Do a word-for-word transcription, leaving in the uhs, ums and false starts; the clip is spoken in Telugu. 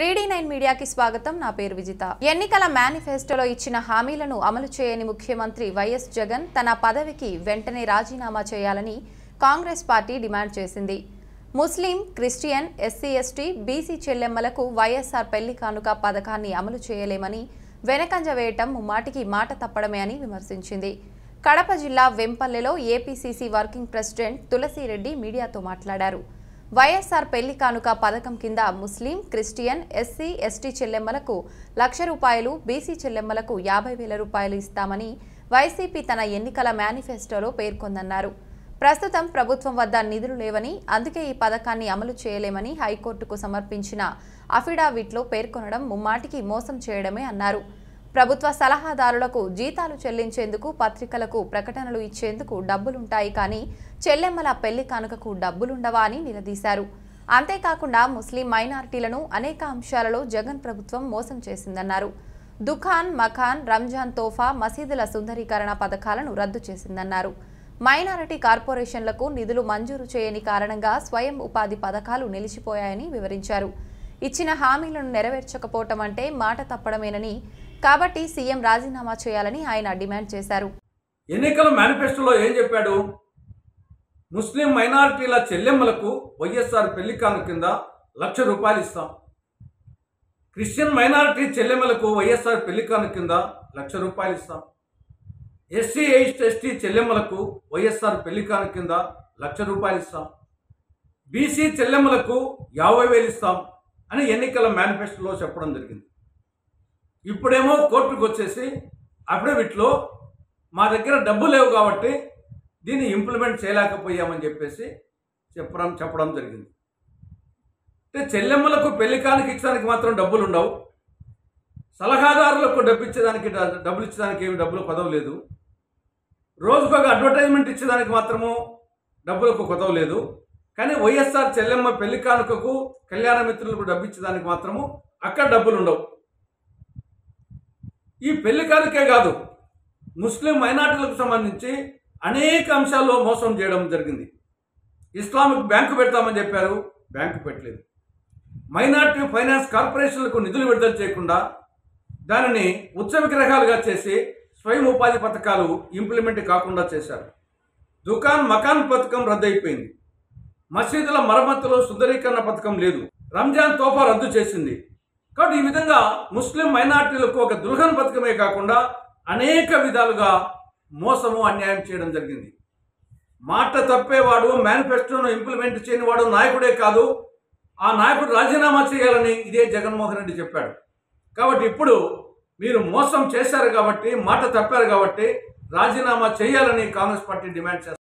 త్రీ డి నైన్ మీడియాకి స్వాగతం. నా పేరు విజిత. ఎన్నికల మేనిఫెస్టోలో ఇచ్చిన హామీలను అమలు చేయని ముఖ్యమంత్రి వైఎస్ జగన్ తన పదవికి వెంటనే రాజీనామా చేయాలని కాంగ్రెస్ పార్టీ డిమాండ్ చేసింది. Muslim, Christian, SC ST, BC చెల్లెమ్మలకు వైఎస్ఆర్ పెళ్లి కానుక పథకాన్ని అమలు చేయలేమని వెనకంజ వేయటం ముమ్మాటికి మాట తప్పడమే అని విమర్శించింది. కడప జిల్లా వెంపల్లెలో ఏపీసీసీ వర్కింగ్ ప్రెసిడెంట్ తులసిరెడ్డి మీడియాతో మాట్లాడారు. వైఎస్ఆర్ పెళ్లి కానుక పథకం కింద ముస్లిం, క్రిస్టియన్, ఎస్సీ ఎస్టీ చెల్లెమ్మలకు లక్ష రూపాయలు, బీసీ చెల్లెమ్మలకు యాభై వేల రూపాయలు ఇస్తామని వైసీపీ తన ఎన్నికల మేనిఫెస్టోలో పేర్కొందన్నారు. ప్రస్తుతం ప్రభుత్వం వద్ద నిధులు లేవని, అందుకే ఈ పథకాన్ని అమలు చేయలేమని హైకోర్టుకు సమర్పించిన అఫిడవిట్లో పేర్కొనడం ముమ్మాటికి మోసం చేయడమే అన్నారు. ప్రభుత్వ సలహాదారులకు జీతాలు చెల్లించేందుకు, పత్రికలకు ప్రకటనలు ఇచ్చేందుకు డబ్బులుంటాయి కానీ చెల్లెమ్మల పెళ్లి కానుకకు డబ్బులుండవా అని నిలదీశారు. అంతేకాకుండా ముస్లిం మైనారిటీలను అనేక అంశాలలో జగన్ ప్రభుత్వం మోసం చేసిందన్నారు. దుఖాన్, మఖాన్, రంజాన్ తోఫా, మసీదుల సుందరీకరణ పథకాలను రద్దు చేసిందన్నారు. మైనారిటీ కార్పొరేషన్లకు నిధులు మంజూరు చేయని కారణంగా స్వయం ఉపాధి పథకాలు నిలిచిపోయాయని వివరించారు. ఇచ్చిన హామీలను నెరవేర్చకపోవటం అంటే మాట తప్పడమేనని, కాబట్టి సీఎం రాజీనామా చేయాలని ఆయన డిమాండ్ చేశారు. ఎన్నికల మేనిఫెస్టోలో ఏం చెప్పాడు? ముస్లిం మైనారిటీల చెల్లెమ్మలకు వైఎస్ఆర్ పెళ్లి కానుక కింద లక్ష రూపాయలు ఇస్తాం. క్రిస్టియన్ మైనారిటీ చెల్లెమ్మలకు వైఎస్ఆర్ పెళ్లి కానుక కింద లక్ష రూపాయలు ఇస్తాం. ఎస్సీ ఎస్టీ చెల్లెమ్మలకు వైఎస్ఆర్ పెళ్లి కానుక కింద లక్ష రూపాయలు ఇస్తాం. బీసీ చెల్లెమ్మలకు యాభై వేలు ఇస్తాం అని ఎన్నికల మేనిఫెస్టోలో చెప్పడం జరిగింది. ఇప్పుడేమో కోర్టుకు వచ్చేసి అఫిడవిట్లో మా దగ్గర డబ్బు లేవు కాబట్టి దీన్ని ఇంప్లిమెంట్ చేయలేకపోయామని చెప్పేసి చెప్పడం చెప్పడం జరిగింది. అంటే చెల్లెమ్మలకు పెళ్లి కానుక ఇచ్చడానికి మాత్రం డబ్బులు ఉండవు, సలహాదారులకు డబ్బు ఇచ్చేదానికి డబ్బులు ఇచ్చేదానికి ఏమి డబ్బులు కొదవలేదు, రోజుకు ఒక అడ్వర్టైజ్మెంట్ ఇచ్చేదానికి మాత్రము డబ్బులకు కొదవలేదు. కానీ వైఎస్ఆర్ చెల్లెమ్మ పెళ్లి కానుకకు, కళ్యాణ మిత్రులకు డబ్బు ఇచ్చేదానికి మాత్రము అక్కడ డబ్బులు ఉండవు. ఈ పెళ్లి కానుకే కాదు, ముస్లిం మైనార్టీలకు సంబంధించి అనేక అంశాల్లో మోసం చేయడం జరిగింది. ఇస్లామిక్ బ్యాంకు పెడతామని చెప్పారు, బ్యాంకు పెట్టలేదు. మైనార్టీ ఫైనాన్స్ కార్పొరేషన్లకు నిధులు విడుదల చేయకుండా దానిని ఉత్సవ విగ్రహాలుగా చేసి స్వయం ఉపాధి పథకాలు ఇంప్లిమెంట్ కాకుండా చేశారు. దుకాన్, మకాన్ పథకం రద్దయిపోయింది. మసీదుల మరమ్మతులు, సుందరీకరణ పథకం లేదు. రంజాన్ తోఫా రద్దు చేసింది. కాబట్టి ఈ విధంగా ముస్లిం మైనార్టీలకు ఒక దుల్హన్ పథకమే కాకుండా అనేక విధాలుగా మోసము, అన్యాయం చేయడం జరిగింది. మాట తప్పేవాడు, మేనిఫెస్టోను ఇంప్లిమెంట్ చేయని వాడు నాయకుడే కాదు, ఆ నాయకుడు రాజీనామా చేయాలని ఇదే జగన్మోహన్ రెడ్డి చెప్పాడు. కాబట్టి ఇప్పుడు మీరు మోసం చేశారు కాబట్టి, మాట తప్పారు కాబట్టి రాజీనామా చేయాలని కాంగ్రెస్ పార్టీ డిమాండ్ చేస్తారు.